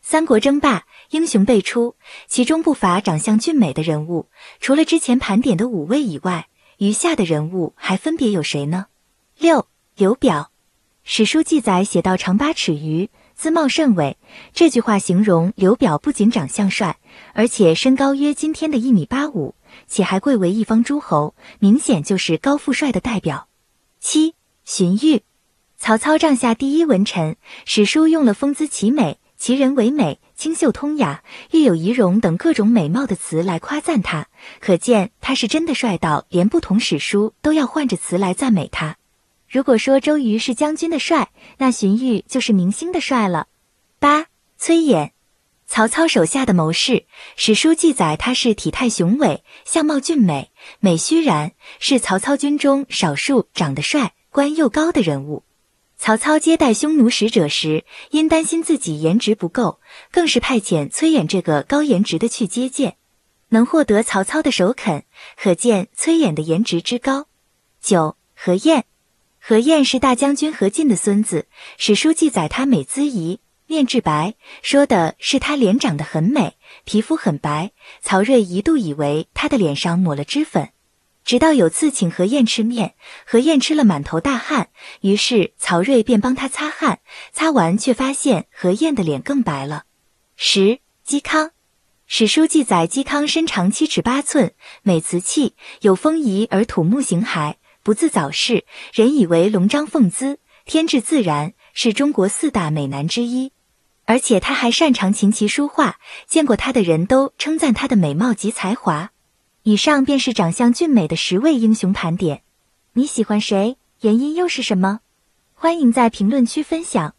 三国争霸，英雄辈出，其中不乏长相俊美的人物。除了之前盘点的5位以外，余下的人物还分别有谁呢？6. 刘表。史书记载写到长8尺余，姿貌甚伟，这句话形容刘表不仅长相帅，而且身高约今天的1.85米，且还贵为一方诸侯，明显就是高富帅的代表。7. 荀彧。曹操帐下第一文臣，史书用了风姿奇美、其人为美、清秀通雅、玉有仪容等各种美貌的词来夸赞他，可见他是真的帅到连不同史书都要换着词来赞美他。如果说周瑜是将军的帅，那荀彧就是明星的帅了。8. 崔琰。曹操手下的谋士，史书记载他是体态雄伟，相貌俊美，美须髯，是曹操军中少数长得帅、官又高的人物。曹操接待匈奴使者时，因担心自己颜值不够，更是派遣崔琰这个高颜值的去接见，能获得曹操的首肯，可见崔琰的颜值之高。9. 何晏。何晏是大将军何进的孙子，史书记载他美姿仪，面质白，说的是他脸长得很美，皮肤很白。曹睿一度以为他的脸上抹了脂粉，直到有次请何晏吃面，何晏吃了满头大汗，于是曹睿便帮他擦汗，擦完却发现何晏的脸更白了。10. 嵇康。史书记载嵇康身长7尺8寸，美辞气，有风仪而土木形骸，不自早逝，人以为龙章凤姿，天质自然，是中国4大美男之一。而且他还擅长琴棋书画，见过他的人都称赞他的美貌及才华。以上便是长相俊美的10位英雄盘点，你喜欢谁？原因又是什么？欢迎在评论区分享。